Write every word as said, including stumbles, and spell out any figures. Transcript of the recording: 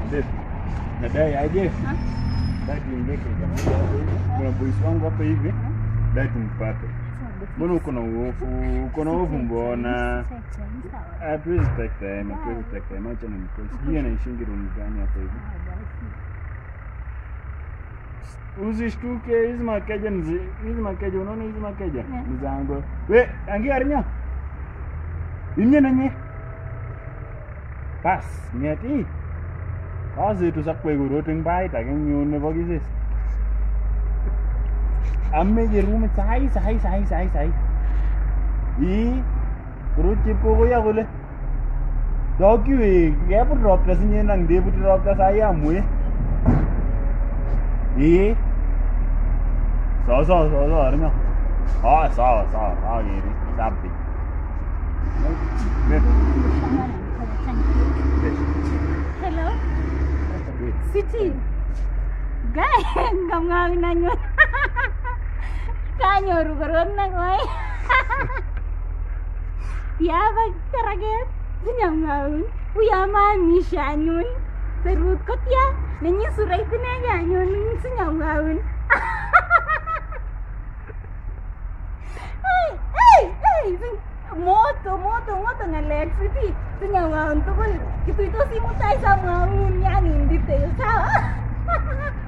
Dave, nadai aje? Dai tuingie kwa kuna boys wangu hapa hivi. Dai tumpate. Mbona uko na uofu? Uko na uofu mbona? Ah, please take time, please take time. Acha na mkosi. Yeye anaishingi room gani hapa hivi? Usishtuke, hizi makeja ni hizi makeja, unaona hizi makeja? Ni zangu. We, angia arinya. Inye nanye. Pas, nyati. Kazi tu sakwe guruting bai ta keng nyun nebo kisis. Amme je room sai sai sai sai sai. Ii gurut chip ko ko ya gole. Doki we, ya pun drop tas nye nang de put drop tas saya amwe. Ii. So so so so arinya. Ah, sawa sawa, sawa gini, sabi. Hello? Siti. Guy, ngam ngawin na nyo. Kanyo rugaron na ko ay. Tiabag taraget. Sinyang ngawin. Uyaman ni siya nyon. Serut ko tiya. Nanyi suray tinaya nyon. Sinyang ngawin. Hey, hey, hey. Moto, moto, moto na electricity. Sinyang ngawin to ko. Ito ito si mo tayo sa mga unyan. Hindi tayo sa.